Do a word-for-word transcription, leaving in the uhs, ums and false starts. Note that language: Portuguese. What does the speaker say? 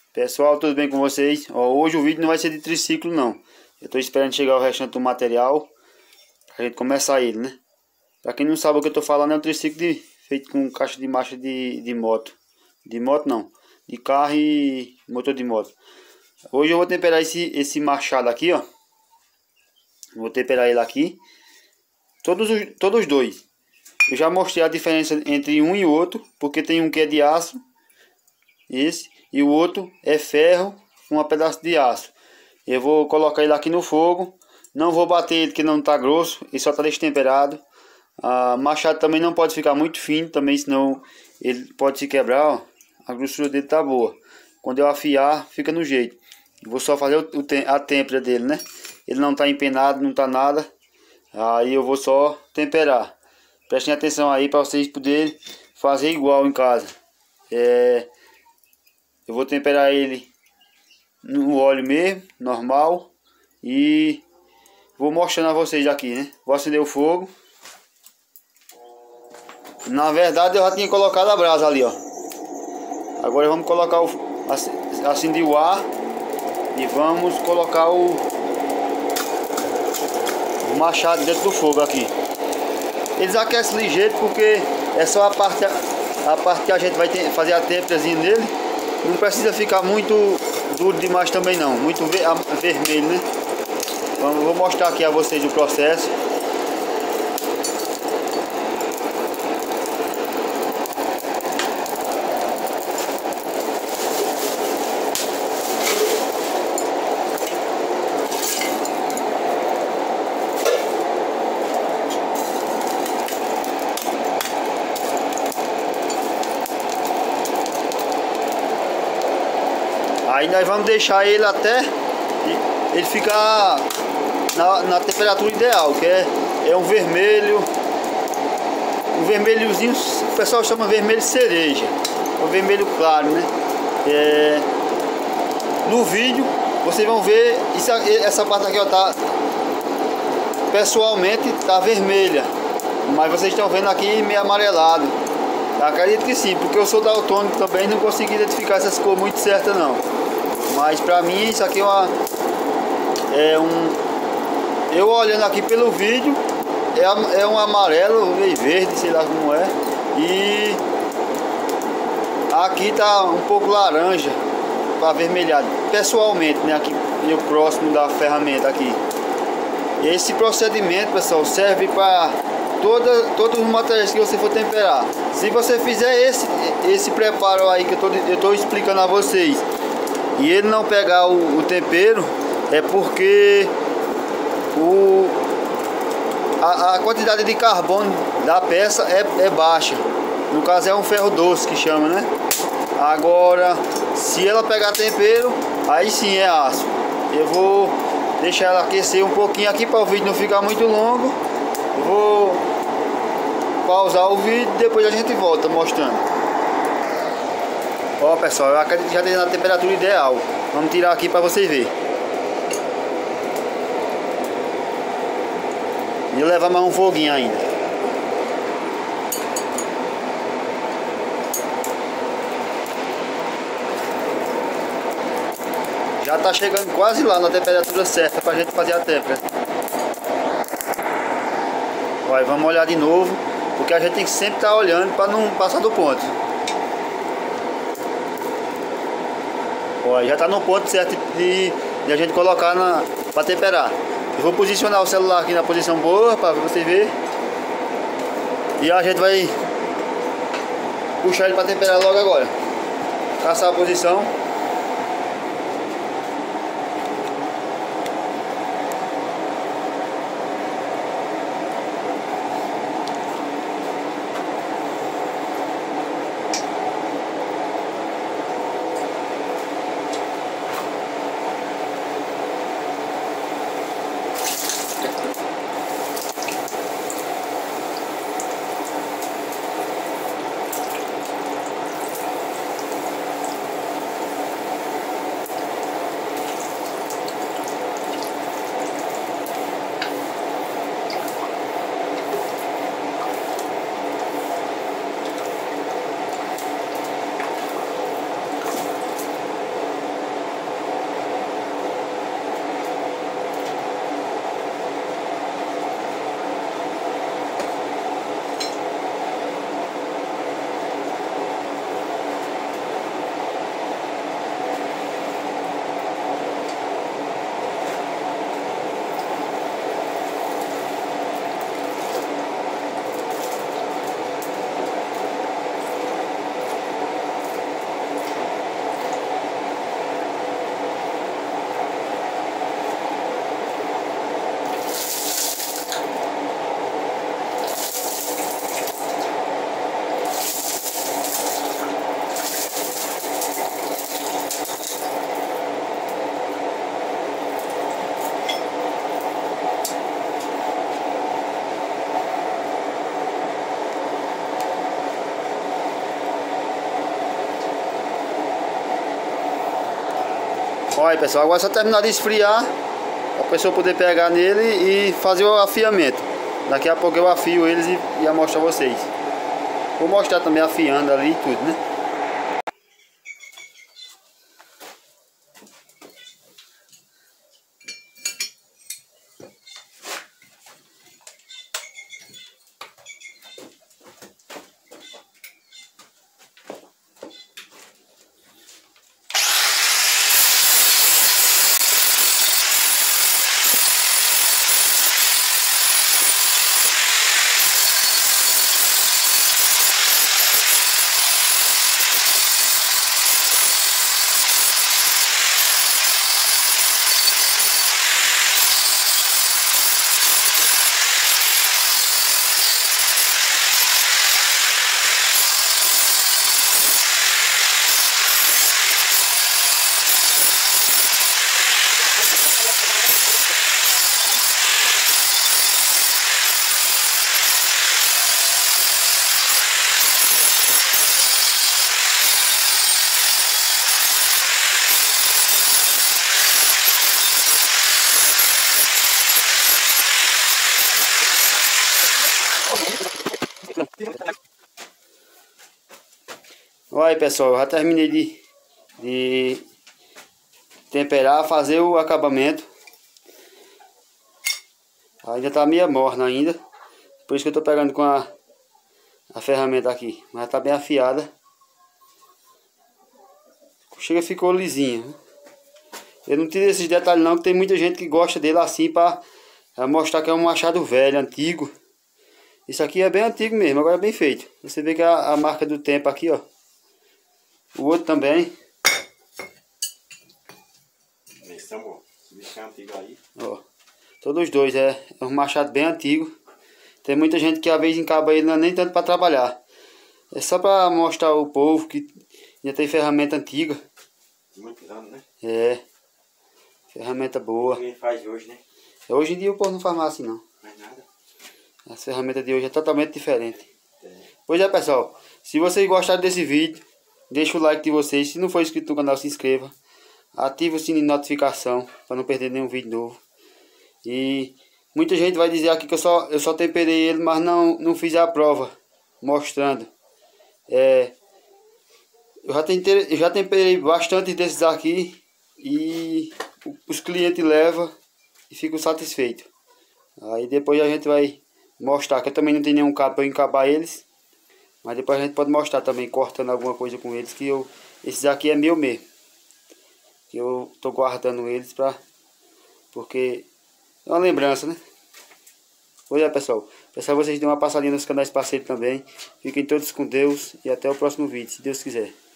Pessoal, tudo bem com vocês? Ó, hoje o vídeo não vai ser de triciclo não. Eu tô esperando chegar o restante do material pra gente começar ele, né? Pra quem não sabe o que eu tô falando, é um triciclo de, feito com caixa de marcha de, de moto. De moto não, de carro e motor de moto. Hoje eu vou temperar esse, esse machado aqui, ó. Vou temperar ele aqui. Todos os, todos os dois. Eu já mostrei a diferença entre um e outro, porque tem um que é de aço, esse, e o outro é ferro com um pedaço de aço. Eu vou colocar ele aqui no fogo. Não vou bater ele que não está grosso, ele só está destemperado. A machado também não pode ficar muito fino, também senão ele pode se quebrar, ó. A grossura dele tá boa. Quando eu afiar, fica no jeito. Vou só fazer o, o, a têmpera dele, né? Ele não está empenado, não está nada. Aí eu vou só temperar. Prestem atenção aí para vocês poderem fazer igual em casa. É, eu vou temperar ele no óleo mesmo, normal. E vou mostrando a vocês aqui, né? Vou acender o fogo. Na verdade eu já tinha colocado a brasa ali, ó. Agora vamos colocar o... acender o ar. E vamos colocar o... o machado dentro do fogo aqui. Eles aquecem ligeiro porque é só a parte, a parte que a gente vai ter, fazer a têmperazinha nele. Não precisa ficar muito duro demais também não, muito ver, a, vermelho, né? Então, vou mostrar aqui a vocês o processo. Aí nós vamos deixar ele até ele ficar na, na temperatura ideal, que é, é um vermelho, um vermelhozinho, o pessoal chama vermelho cereja, o vermelho claro, né? É, no vídeo vocês vão ver, isso, essa parte aqui ó, tá, pessoalmente tá vermelha, mas vocês estão vendo aqui meio amarelado. Acredito que sim, porque eu sou daltônico também, não consegui identificar essas cores muito certas não. Mas pra mim isso aqui é uma é um eu olhando aqui pelo vídeo é, é um amarelo meio verde, sei lá como é. E aqui tá um pouco laranja, avermelhado. Pessoalmente, né, aqui meio próximo da ferramenta aqui. E esse procedimento, pessoal, serve para toda todos os materiais que você for temperar. Se você fizer esse esse preparo aí que eu tô eu tô explicando a vocês, e ele não pegar o, o tempero, é porque o, a, a quantidade de carbono da peça é, é baixa. No caso é um ferro doce que chama, né? Agora, se ela pegar tempero, aí sim é aço. Eu vou deixar ela aquecer um pouquinho aqui para o vídeo não ficar muito longo. Eu vou pausar o vídeo e depois a gente volta mostrando. Ó pessoal, eu acredito que já tem na temperatura ideal. Vamos tirar aqui para vocês verem. E levar mais um foguinho ainda. Já tá chegando quase lá na temperatura certa pra gente fazer a têmpera. Ó, vamos olhar de novo, porque a gente tem que sempre estar olhando para não passar do ponto. Ó, já está no ponto certo de, de a gente colocar na para temperar. Eu vou posicionar o celular aqui na posição boa para você ver. E a gente vai puxar ele para temperar logo agora. Caçar a posição. Olha aí, pessoal, agora é só terminar de esfriar, a pessoa poder pegar nele e fazer o afiamento. Daqui a pouco eu afio eles e, e a mostrar a vocês. Vou mostrar também afiando ali e tudo, né? Olha aí, pessoal, eu já terminei de, de temperar, fazer o acabamento. Ainda tá meio morna ainda, por isso que eu tô pegando com a, a ferramenta aqui, mas tá bem afiada. Chega, ficou lisinho. Eu não tirei esses detalhes não, que tem muita gente que gosta dele assim para mostrar que é um machado velho, antigo. Isso aqui é bem antigo mesmo, agora é bem feito. Você vê que a, a marca do tempo aqui, ó. O outro também. Esse é bom. Esse bicho é antigo aí. Ó, todos os dois, é, é um machado bem antigo. Tem muita gente que às vezes encaba ele, não é nem tanto para trabalhar. É só para mostrar ao povo que já tem ferramenta antiga. Muitos anos, né? É. Ferramenta boa. Ninguém faz hoje, né? Hoje em dia o povo não faz mais assim não. Mais nada. As ferramentas de hoje é totalmente diferente. É. Pois é, pessoal. Se vocês gostaram desse vídeo, deixa o like de vocês. Se não for inscrito no canal, se inscreva. Ative o sininho de notificação para não perder nenhum vídeo novo. E muita gente vai dizer aqui que eu só, eu só temperei ele, mas não, não fiz a prova mostrando. É, eu, já temperei, eu já temperei bastante desses aqui e os clientes levam e ficam satisfeitos. Aí depois a gente vai mostrar, que eu também não tenho nenhum cabo para encabar eles. Mas depois a gente pode mostrar também, cortando alguma coisa com eles, que eu, esses aqui é meu mesmo. Que eu tô guardando eles pra, porque é uma lembrança, né? Pois é, pessoal. Pessoal, vocês dêem uma passadinha nos canais parceiros também. Fiquem todos com Deus e até o próximo vídeo, se Deus quiser.